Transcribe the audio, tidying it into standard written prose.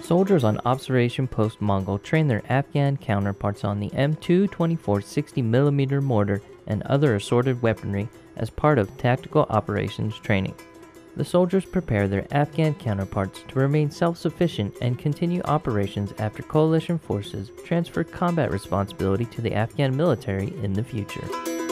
Soldiers on Observation Post Mangol train their Afghan counterparts on the M2 24 60mm mortar and other assorted weaponry as part of tactical operations training. The soldiers prepare their Afghan counterparts to remain self-sufficient and continue operations after coalition forces transfer combat responsibility to the Afghan military in the future.